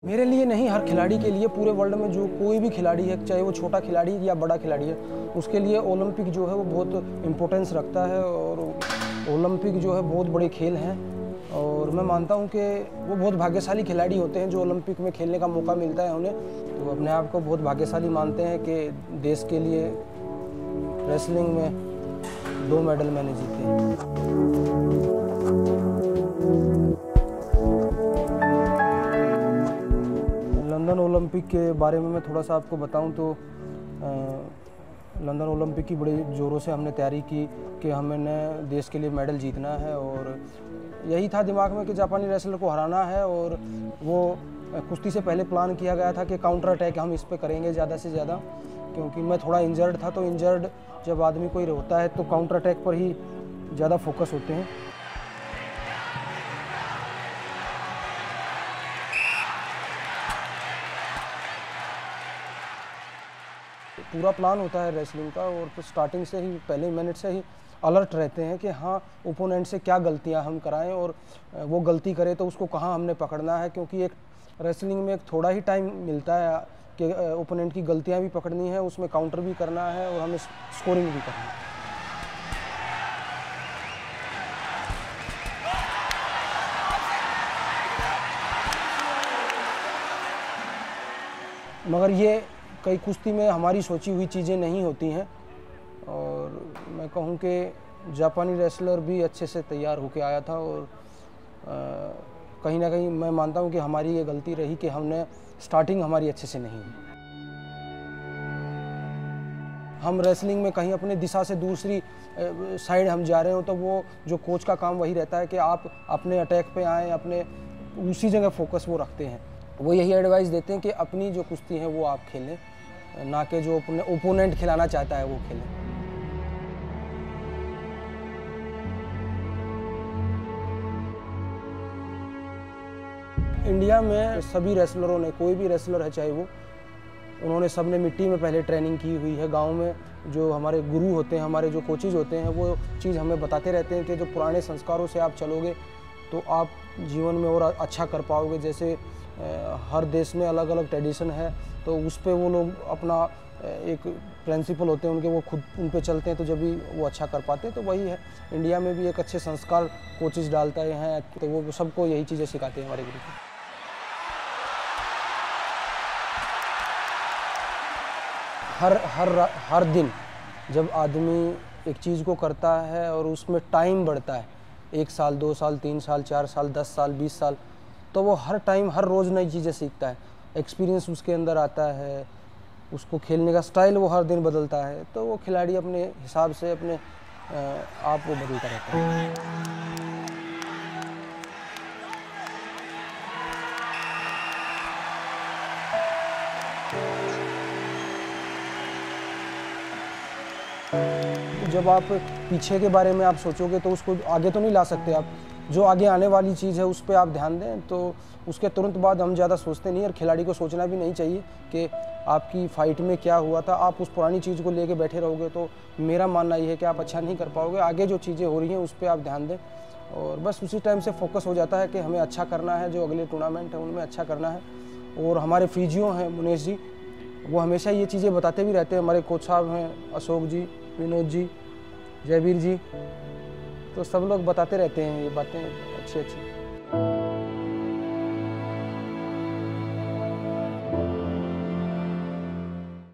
मेरे लिए नहीं, हर खिलाड़ी के लिए, पूरे वर्ल्ड में जो कोई भी खिलाड़ी है, चाहे वो छोटा खिलाड़ी या बड़ा खिलाड़ी है, उसके लिए ओलंपिक जो है वो बहुत इम्पोर्टेंस रखता है। और ओलंपिक जो है बहुत बड़े खेल हैं और मैं मानता हूँ कि वो बहुत भाग्यशाली खिलाड़ी होते हैं जो ओलंपिक में खेलने का मौका मिलता है उन्हें। तो अपने आप को बहुत भाग्यशाली मानते हैं कि देश के लिए रेसलिंग में 2 मेडल मैंने जीते हैं। लंदन ओलंपिक के बारे में मैं थोड़ा सा आपको बताऊं तो लंदन ओलंपिक की बड़ी ज़ोरों से हमने तैयारी की कि हमें देश के लिए मेडल जीतना है और यही था दिमाग में कि जापानी रेसलर को हराना है। और वो कुश्ती से पहले प्लान किया गया था कि काउंटर अटैक हम इस पे करेंगे ज़्यादा से ज़्यादा, क्योंकि मैं थोड़ा इंजर्ड था। तो इंजर्ड जब आदमी कोई होता है तो काउंटर अटैक पर ही ज़्यादा फोकस होते हैं। पूरा प्लान होता है रेसलिंग का और फिर स्टार्टिंग से ही पहले मिनट से ही अलर्ट रहते हैं कि हाँ ओपोनेंट से क्या गलतियां हम कराएं और वो गलती करे तो उसको कहाँ हमने पकड़ना है, क्योंकि एक रेसलिंग में एक थोड़ा ही टाइम मिलता है कि ओपोनेंट की गलतियां भी पकड़नी है, उसमें काउंटर भी करना है और हमें स्कोरिंग भी करनी है। मगर ये कई कुश्ती में हमारी सोची हुई चीज़ें नहीं होती हैं और मैं कहूँ कि जापानी रेसलर भी अच्छे से तैयार होके आया था और कहीं ना कहीं मैं मानता हूँ कि हमारी ये गलती रही कि हमने स्टार्टिंग हमारी अच्छे से नहीं हुई। हम रेसलिंग में कहीं अपने दिशा से दूसरी साइड हम जा रहे हो तो वो जो कोच का काम वही रहता है कि आप अपने अटैक पे आएँ, अपने उसी जगह फोकस वो रखते हैं। वो यही एडवाइस देते हैं कि अपनी जो कुश्ती है वो आप खेलें, ना कि जो ओपोनेंट खिलाना चाहता है वो खेलें। इंडिया में सभी रेसलरों ने, कोई भी रेसलर है चाहे वो, उन्होंने सबने मिट्टी में पहले ट्रेनिंग की हुई है। गांव में जो हमारे गुरु होते हैं, हमारे जो कोचेज होते हैं, वो चीज़ हमें बताते रहते हैं कि जो पुराने संस्कारों से आप चलोगे तो आप जीवन में और अच्छा कर पाओगे। जैसे हर देश में अलग अलग ट्रेडिशन है तो उस पे वो लोग अपना एक प्रिंसिपल होते हैं उनके, वो खुद उन पे चलते हैं तो जब भी वो अच्छा कर पाते हैं। तो वही है, इंडिया में भी एक अच्छे संस्कार कोचेज डालते हैं तो वो सबको यही चीज़ें सिखाते हैं हमारे गुरु। हर दिन जब आदमी एक चीज़ को करता है और उसमें टाइम बढ़ता है, 1 साल 2 साल 3 साल 4 साल 10 साल 20 साल, तो वो हर टाइम हर रोज़ नई चीज़ें सीखता है, एक्सपीरियंस उसके अंदर आता है, उसको खेलने का स्टाइल वो हर दिन बदलता है। तो वो खिलाड़ी अपने हिसाब से अपने आप वो बदलता रहता है। जब आप पीछे के बारे में आप सोचोगे तो उसको आगे तो नहीं ला सकते आप। जो आगे आने वाली चीज़ है उस पर आप ध्यान दें, तो उसके तुरंत बाद हम ज़्यादा सोचते नहीं और खिलाड़ी को सोचना भी नहीं चाहिए कि आपकी फ़ाइट में क्या हुआ था। आप उस पुरानी चीज़ को लेके बैठे रहोगे तो मेरा मानना ये है कि आप अच्छा नहीं कर पाओगे। आगे जो चीज़ें हो रही हैं उस पर आप ध्यान दें और बस उसी टाइम से फोकस हो जाता है कि हमें अच्छा करना है, जो अगले टूर्नामेंट है उनमें अच्छा करना है। और हमारे फिजियो हैं मुनेश जी, वो हमेशा ये चीज़ें बताते भी रहते हैं। हमारे कोच साहब हैं अशोक जी, विनोद जी, जयवीर जी, तो सब लोग बताते रहते हैं ये बातें अच्छी अच्छी।